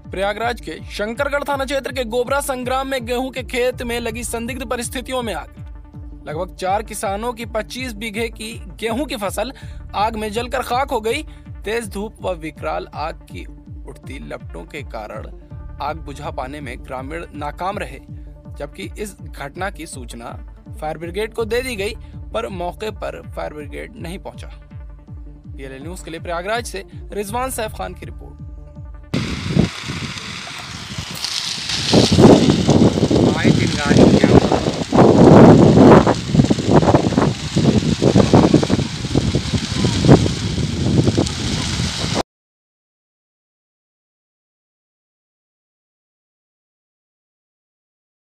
प्रयागराज के शंकरगढ़ थाना क्षेत्र के गोबरा संग्राम में गेहूं के खेत में लगी संदिग्ध परिस्थितियों में आग। लगभग 4 किसानों की 25 बीघे की गेहूं की फसल आग में जलकर खाक हो गई। तेज धूप व विकराल आग की उठती लपटों के कारण आग बुझा पाने में ग्रामीण नाकाम रहे, जबकि इस घटना की सूचना फायर ब्रिगेड को दे दी गई, पर मौके पर फायर ब्रिगेड नहीं पहुंचा। पीएलए न्यूज के लिए प्रयागराज से रिजवान सैफ खान की रिपोर्ट। आए दिन गाड़ी